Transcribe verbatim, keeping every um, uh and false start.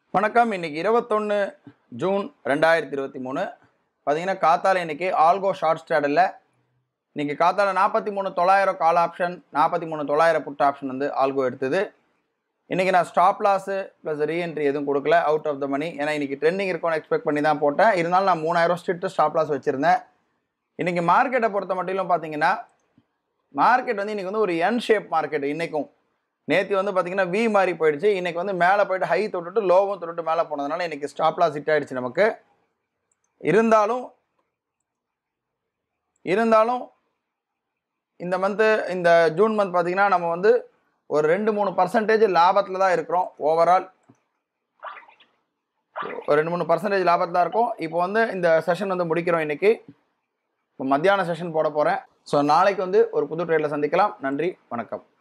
வணக்கம். இன்னைக்கு இருபத்தொன்று ஜூன் ரெண்டாயிரத்தி இருபத்தி மூணு பார்த்தீங்கன்னா காத்தால இன்னைக்கு ஆல்கோ ஷார்ட் ஸ்ட்ராடலில் இன்னைக்கு காத்தால நாற்பத்தி மூணு தொள்ளாயிரம் கால் ஆப்ஷன், நாற்பத்தி மூணு தொள்ளாயிரம் புட் ஆப்ஷன் வந்து ஆல்கோ எடுத்தது. இன்றைக்கி நான் ஸ்டாப் லாஸு ப்ளஸ் ரீஎன்ட்ரி எதுவும் கொடுக்கல, அவுட் ஆஃப் த மணி. ஏன்னா இன்றைக்கி ட்ரெண்டிங் இருக்கும்னு எக்ஸ்பெக்ட் பண்ணி தான் போட்டேன். இருந்தாலும் நான் மூணாயிரம் ஸ்ட்ரிக்ட் ஸ்டாப் லாஸ் வச்சுருந்தேன். இன்றைக்கி மார்க்கெட்டை பொறுத்த மட்டும் பார்த்தீங்கன்னா மார்க்கெட் வந்து இன்றைக்கி வந்து ஒரு என் ஷேப் மார்க்கெட். இன்றைக்கும் நேற்று வந்து பார்த்தீங்கன்னா வி மாதிரி போயிடுச்சு. இன்றைக்கி வந்து மேலே போய்ட்டு ஹை தொட்டுட்டு லோவும் தொட்டுட்டு மேலே போனதுனால இன்றைக்கி ஸ்டாப் லாஸ் ஹிட் ஆகிடுச்சு நமக்கு. இருந்தாலும் இருந்தாலும் இந்த மந்த்து இந்த ஜூன் மந்த் பார்த்திங்கன்னா நம்ம வந்து ஒரு ரெண்டு மூணு பர்சன்டேஜ் லாபத்தில் தான் இருக்கிறோம். ஓவரால் ஒரு ரெண்டு மூணு பர்சன்டேஜ் லாபத்தில் தான் இருக்கும். இப்போ வந்து இந்த செஷன் வந்து முடிக்கிறோம். இன்றைக்கி இப்போ மத்தியான செஷன் போட போகிறேன். ஸோ நாளைக்கு வந்து ஒரு புது ட்ரேடில் சந்திக்கலாம். நன்றி, வணக்கம்.